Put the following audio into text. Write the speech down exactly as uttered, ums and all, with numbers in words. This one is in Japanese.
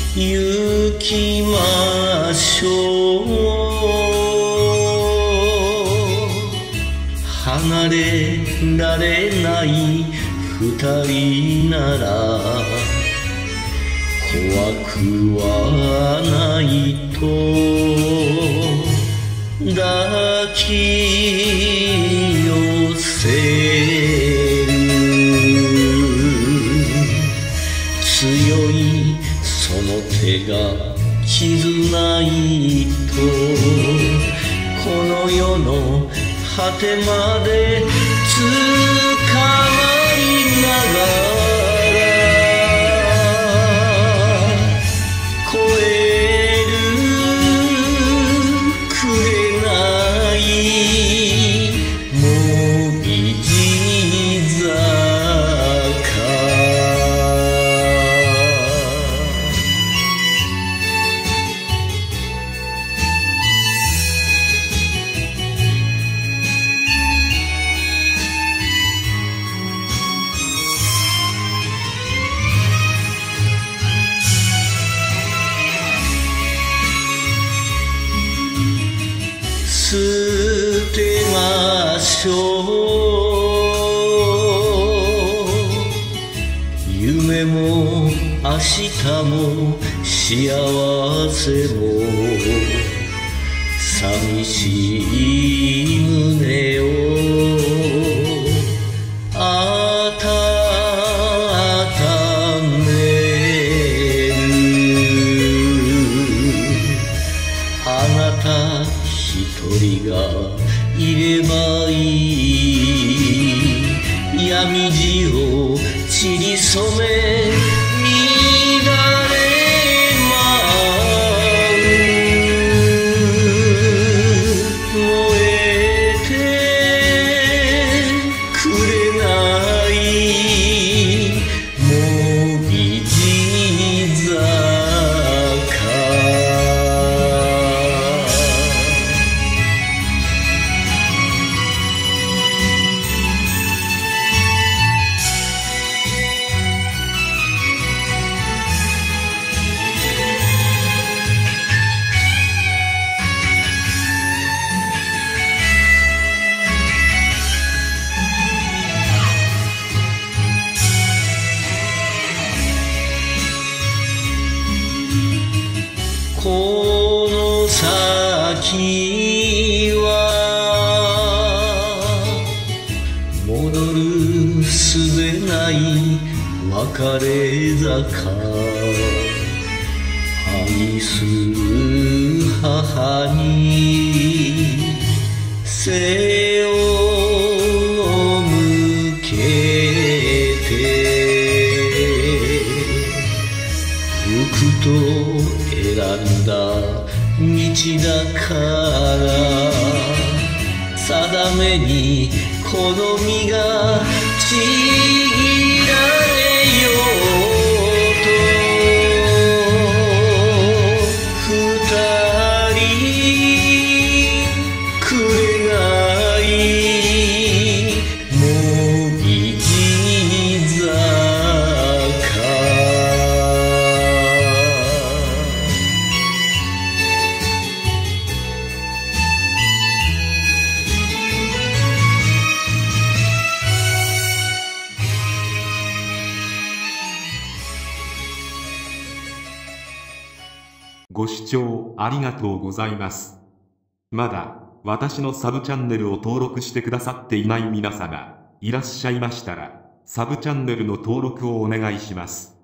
行きましょう。離れられない二人なら怖くはないと抱き寄せる。強いその手が絆糸、この世の果てまでつかまりながら越える紅もみじ坂。捨てましょう。夢も明日も幸せも寂しい胸をあたためる。あなた一人がいればいい。闇路を散り染め乱れ舞う。燃えてくれないもみじ坂。この先は戻るすべない別れ坂。愛する母に背を向けて行くと選んだ道だから定めにこの身がちぎられようと二人くれないもみじ坂。 ご視聴ありがとうございます。まだ私のサブチャンネルを登録してくださっていない皆様いらっしゃいましたら、サブチャンネルの登録をお願いします。